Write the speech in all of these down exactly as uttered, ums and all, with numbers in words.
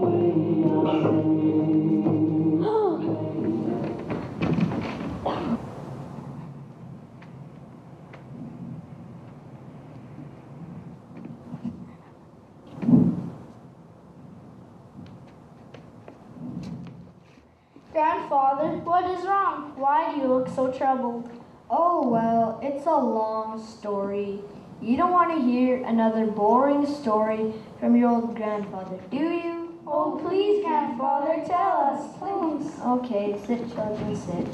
Grandfather, what is wrong? Why do you look so troubled? Oh, well, it's a long story. You don't want to hear another boring story from your old grandfather, do you? Oh, please, Grandfather, tell us, please. Okay, sit, children, sit.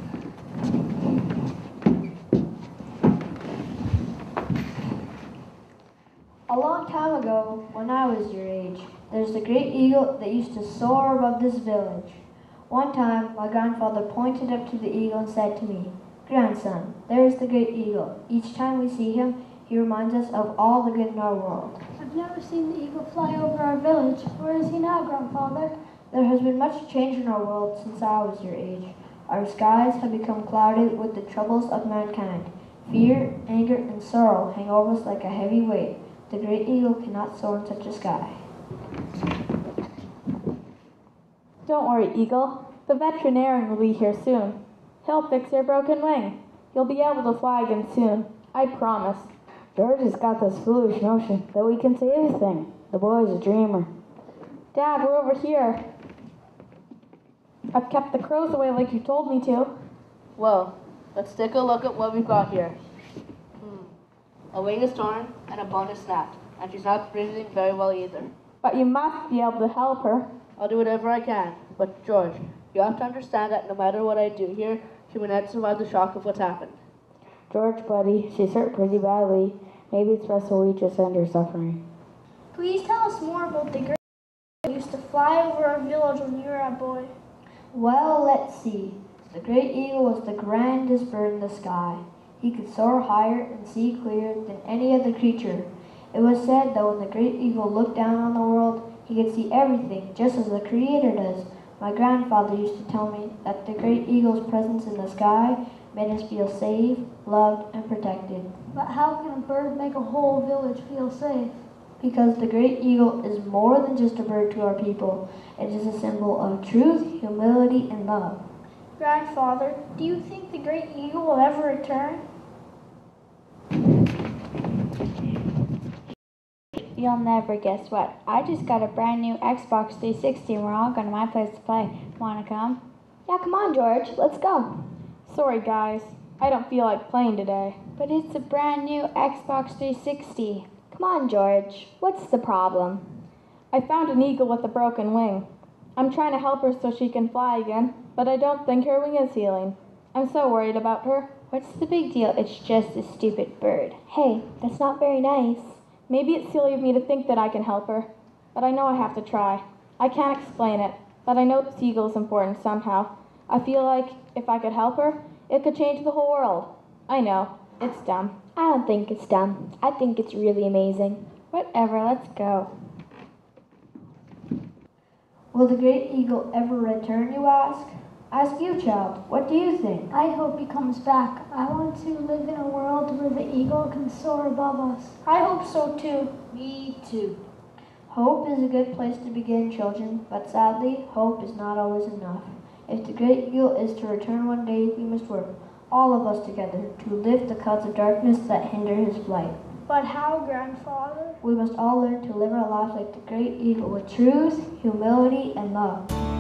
A long time ago, when I was your age, there's a great eagle that used to soar above this village. One time, my grandfather pointed up to the eagle and said to me, "Grandson, there is the great eagle. Each time we see him, he reminds us of all the good in our world." I've never seen the eagle fly over our village. Where is he now, Grandfather? There has been much change in our world since I was your age. Our skies have become clouded with the troubles of mankind. Fear, anger, and sorrow hang over us like a heavy weight. The great eagle cannot soar in such a sky. Don't worry, Eagle. The veterinarian will be here soon. He'll fix your broken wing. You'll be able to fly again soon. I promise. George has got this foolish notion that we can say anything. The boy's a dreamer. Dad, we're over here. I've kept the crows away like you told me to. Well, let's take a look at what we've got here. Hmm. A wing is torn and a bone is snapped, and she's not breathing very well either. But you must be able to help her. I'll do whatever I can, but George, you have to understand that no matter what I do here, she may not survive the shock of what's happened. George, buddy, she's hurt pretty badly. Maybe it's best that we just end her suffering. Please tell us more about the great eagle that used to fly over our village when you were a boy. Well, let's see. The great eagle was the grandest bird in the sky. He could soar higher and see clearer than any other creature. It was said that when the great eagle looked down on the world, he could see everything, just as the Creator does. My grandfather used to tell me that the great eagle's presence in the sky made us feel safe, loved, and protected. But how can a bird make a whole village feel safe? Because the great eagle is more than just a bird to our people. It is a symbol of truth, humility, and love. Grandfather, do you think the great eagle will ever return? You'll never guess what. I just got a brand new Xbox three sixty and we're all going to my place to play. Wanna come? Yeah, come on, George. Let's go. Sorry, guys. I don't feel like playing today. But it's a brand new Xbox three sixty. Come on, George. What's the problem? I found an eagle with a broken wing. I'm trying to help her so she can fly again, but I don't think her wing is healing. I'm so worried about her. What's the big deal? It's just a stupid bird. Hey, that's not very nice. Maybe it's silly of me to think that I can help her, but I know I have to try. I can't explain it, but I know this eagle is important somehow. I feel like if I could help her, it could change the whole world. I know, it's dumb. I don't think it's dumb. I think it's really amazing. Whatever, let's go. Will the great eagle ever return, you ask? Ask you, child. What do you think? I hope he comes back. I want to live in a world where the eagle can soar above us. I hope so too. Me too. Hope is a good place to begin, children, but sadly, hope is not always enough. If the great eagle is to return one day, we must work, all of us together, to lift the clouds of darkness that hinder his flight. But how, Grandfather? We must all learn to live our lives like the great eagle with truth, humility, and love.